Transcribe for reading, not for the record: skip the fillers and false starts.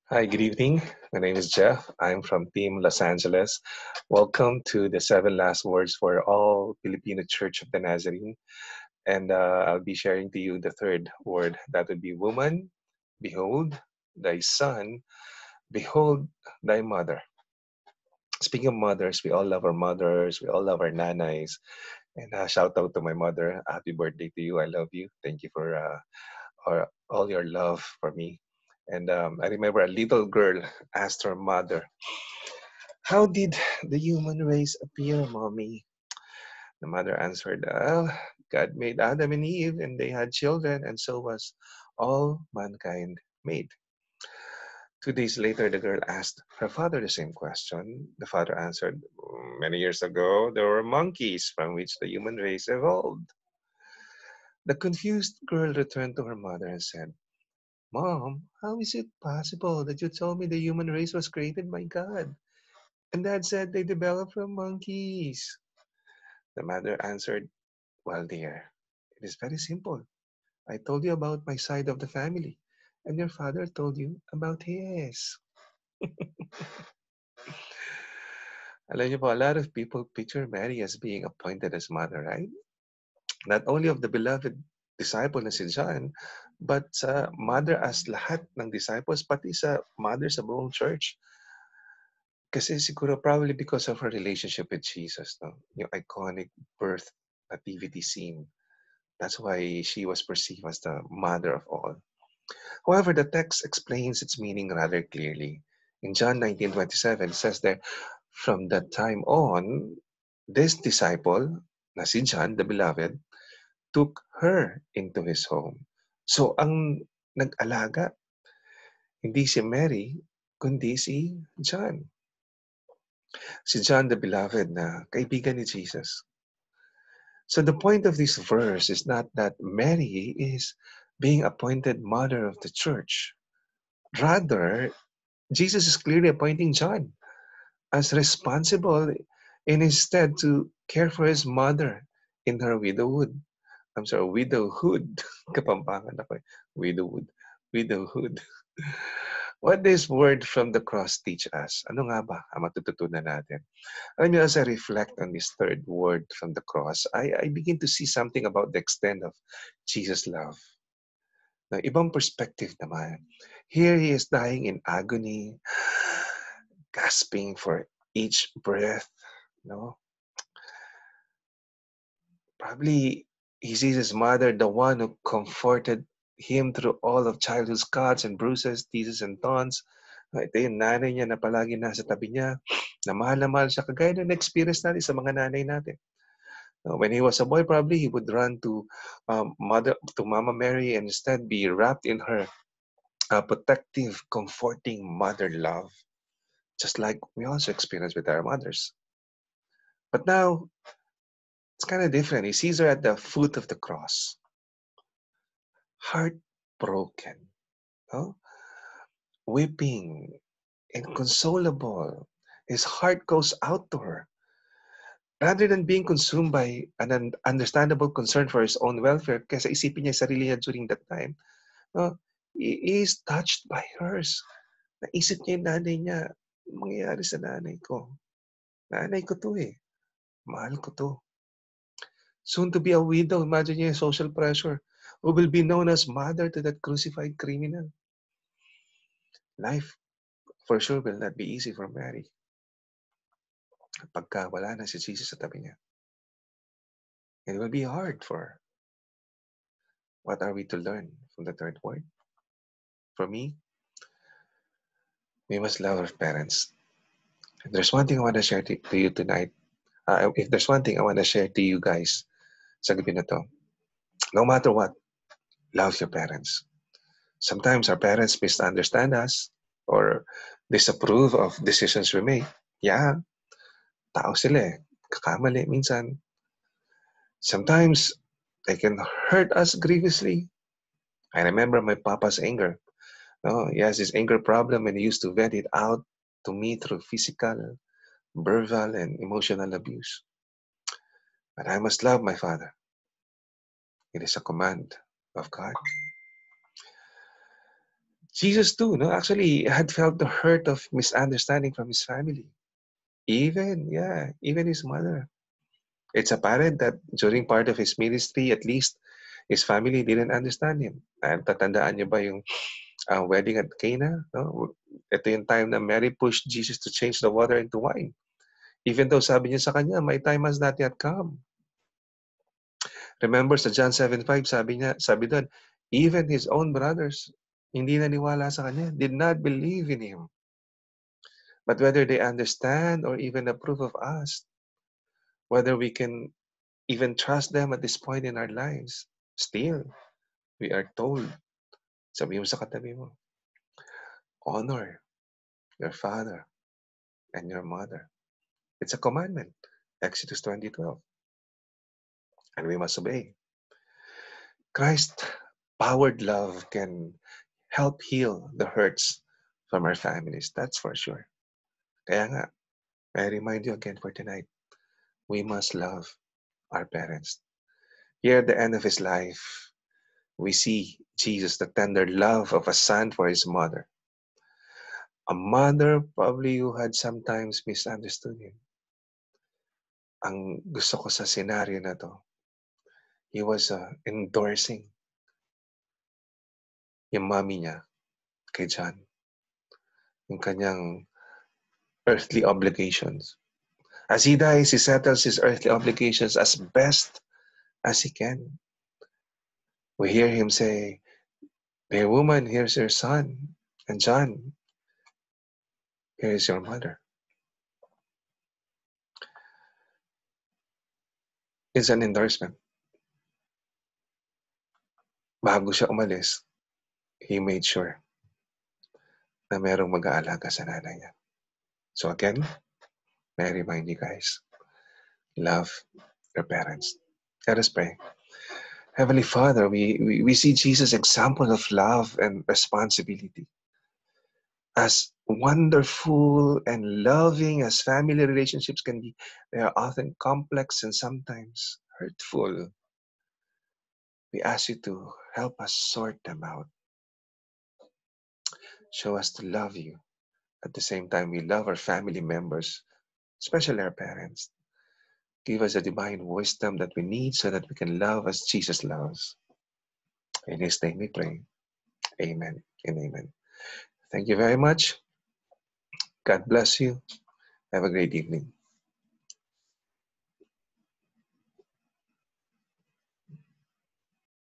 Hi, good evening. My name is Jeff. I'm from Team Los Angeles. Welcome to the seven last words for all Filipino Church of the Nazarene. And I'll be sharing to you the third word. That would be woman. Behold thy son. Behold thy mother. Speaking of mothers, we all love our mothers. We all love our nanays. And shout out to my mother. Happy birthday to you. I love you. Thank you for all your love for me. And I remember a little girl asked her mother, "How did the human race appear, mommy?" The mother answered, "Well, God made Adam and Eve, and they had children, and so was all mankind made." 2 days later, the girl asked her father the same question. The father answered, "Many years ago, there were monkeys from which the human race evolved." The confused girl returned to her mother and said, "Mom, how is it possible that you told me the human race was created by God? And Dad said they developed from monkeys." The mother answered, "Well, dear, it is very simple. I told you about my side of the family, and your father told you about his." Alam niyo po, a lot of people picture Mary as being appointed as mother, right? Not only of the beloved disciple na si John, but sa mother as lahat ng disciples, pati sa mother sa buong church. Kasi siguro probably because of her relationship with Jesus, no? Yung iconic birth nativity scene. That's why she was perceived as the mother of all. However, the text explains its meaning rather clearly. In John 19:27, it says there, "From that time on, this disciple, na si John, the beloved, took her into his home." So, ang nag-alaga, hindi si Mary, kundi si John. Si John the beloved na kaibigan ni Jesus. So the point of this verse is not that Mary is being appointed mother of the church. Rather, Jesus is clearly appointing John as responsible in his stead to care for his mother in her widowhood. I'm sorry, widowhood. Kapampangan ako eh. Widowhood. Widowhood. What this word from the cross teach us? Ano nga ba ang matututunan natin? Alam niyo, as I reflect on this third word from the cross, I begin to see something about the extent of Jesus' love. Na ibang perspective naman. Here he is dying in agony, gasping for each breath. No, probably he sees his mother, the one who comforted him through all of childhood's cuts and bruises, teases and taunts. Ito yung nanay niya na palagi nasa tabi niya, na mahal siya, kagaya ng experience natin sa mga nanay natin. When he was a boy, probably he would run to Mama Mary, and instead be wrapped in her protective, comforting mother love, just like we also experience with our mothers. But now it's kind of different. He sees her at the foot of the cross, heartbroken, no? Weeping, inconsolable. His heart goes out to her. Rather than being consumed by an understandable concern for his own welfare, kasi isipin niya sarili niya during that time, no? He is touched by hers. Naisip niya yung nanay niya, mangyayari sa nanay ko. Nanay ko to eh. Mahal ko to. Soon to be a widow, imagine niya yung social pressure, who will be known as mother to that crucified criminal. Life, for sure, will not be easy for Mary. Pagka wala na si Jesus sa tabi niya. It will be hard for her. What are we to learn from the third word? For me, we must love our parents. If there's one thing I want to share to you tonight, if there's one thing I want to share to you guys sa gabi na to, no matter what, love your parents. Sometimes our parents misunderstand us or disapprove of decisions we make. Yeah, tao sila eh. Kakamali minsan. Sometimes they can hurt us grievously. I remember my papa's anger. No, he has this anger problem and he used to vent it out to me through physical, verbal, and emotional abuse. But I must love my father. It is a command of God. Jesus too, no, actually had felt the hurt of misunderstanding from his family. Even his mother. It's apparent that during part of his ministry, at least, his family didn't understand him. Tatandaan niyo ba yung wedding at Cana? No? Ito yung time na Mary pushed Jesus to change the water into wine. Even though sabi niya sa kanya, my time has not yet come. Remember sa John 7:5, sabi doon, even his own brothers, hindi naniwala sa kanya, did not believe in him. But whether they understand or even approve of us, whether we can even trust them at this point in our lives, still, we are told, sabi mo sa katabi mo, honor your father and your mother. It's a commandment, Exodus 20:12, and we must obey. Christ-powered love can help heal the hurts from our families, that's for sure. Kaya nga, I remind you again for tonight, we must love our parents. Here at the end of his life, we see Jesus, the tender love of a son for his mother. A mother probably who had sometimes misunderstood him. Ang gusto ko sa scenario na to, he was endorsing yung mommy niya kay John, yung kanyang earthly obligations. As he dies, he settles his earthly obligations as best as he can. We hear him say, "Dear woman, here's your son. And John, here is your mother." It's an endorsement. Bago siya umalis, he made sure na merong mag-aalaga sa nanay niya. So again, may I remind you guys, love your parents. Let us pray. Heavenly Father, we see Jesus' example of love and responsibility. As wonderful and loving as family relationships can be, they are often complex and sometimes hurtful. We ask you to help us sort them out. Show us to love you. At the same time, we love our family members, especially our parents. Give us the divine wisdom that we need so that we can love as Jesus loves. In his name we pray. Amen and amen. Thank you very much. God bless you. Have a great evening.